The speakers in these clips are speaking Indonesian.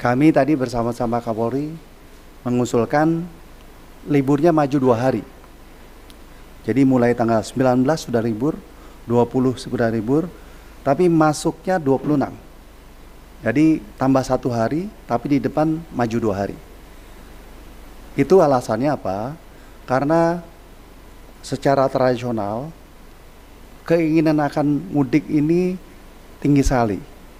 Kami tadi bersama-sama Kapolri mengusulkan liburnya maju 2 hari. Jadi mulai tanggal 19 sudah libur, 20 sudah libur, tapi masuknya 26. Jadi tambah 1 hari, tapi di depan maju 2 hari. Itu alasannya apa? Karena secara tradisional keinginan akan mudik ini tinggi sekali.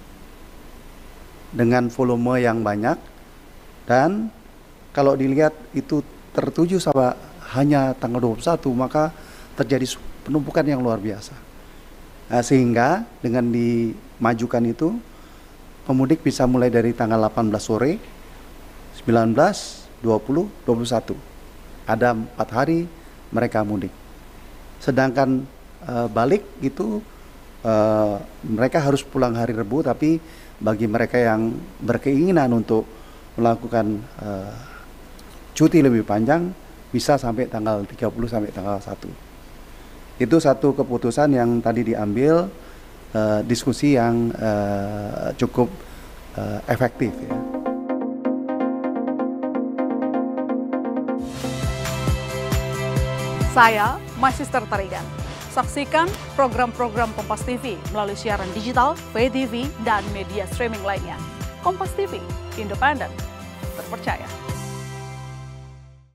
Dengan volume yang banyak, dan kalau dilihat itu tertuju sama hanya tanggal 21, maka terjadi penumpukan yang luar biasa. Nah, sehingga dengan dimajukan itu, pemudik bisa mulai dari tanggal 18 sore, 19, 20, 21. Ada 4 hari mereka mudik. Sedangkan balik itu mereka harus pulang hari Rabu, tapi bagi mereka yang berkeinginan untuk melakukan cuti lebih panjang bisa sampai tanggal 30 sampai tanggal 1. Itu satu keputusan yang tadi diambil, diskusi yang cukup efektif ya. Saya Magister Tarigan. Saksikan program-program Kompas TV melalui siaran digital, pay TV, dan media streaming lainnya. Kompas TV, independen, terpercaya.